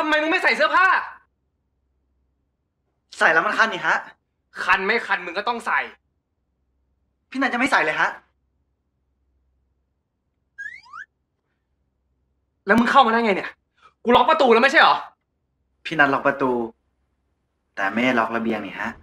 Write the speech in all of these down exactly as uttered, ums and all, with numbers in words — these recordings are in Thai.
ไมมึงไม่ใส่เสื้อผ้าใส่แล้วมันคันนี่ฮะคันไม่คันมึงก็ต้องใส่พี่นันจะไม่ใส่เลยฮะแล้วมึงเข้ามาได้ไงเนี่ยกูล็อกประตูแล้วไม่ใช่หรอพี่นันล็อกประตูแต่ไม่ได้ล็อกระเบียงนี่ฮะ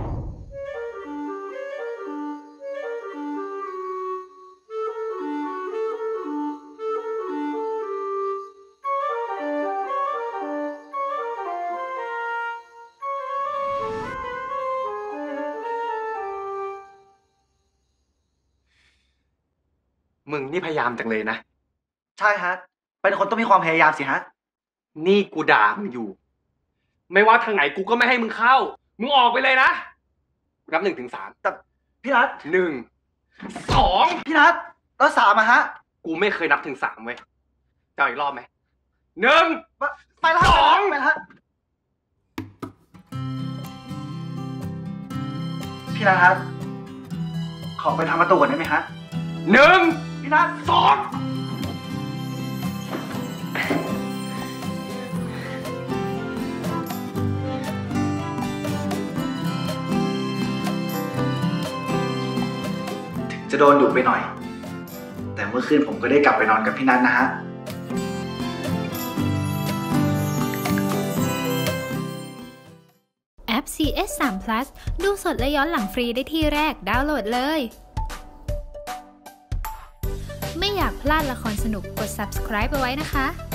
มึงนี่พยายามจังเลยนะใช่ฮะเป็นคนต้องมีความพยายามสิฮะนี่กูด่ามึงอยู่ไม่ว่าทางไหนกูก็ไม่ให้มึงเข้ามึงออกไปเลยนะนับหนึ่งถึงสามแต่พี่นัทหนึ่งสองพี่นัทแล้วสามอะฮะกูไม่เคยนับถึงสามเว้ยจะเอาอีกรอบไหมหนึ่งไปแล้วสองไปแล้วพี่นัทครับขอไปทำประตูก่อนได้ไหมฮะหนึ่งพี่นัทสองจะโดนดุไปหน่อยแต่เมื่อคืนผมก็ได้กลับไปนอนกับพี่นัทนะฮะแอป ซี เอส สาม Plus ดูสดและย้อนหลังฟรีได้ที่แรกดาวน์โหลดเลยไม่อยากพลาดละครสนุกกด ซับสไครบ์ เอาไว้นะคะ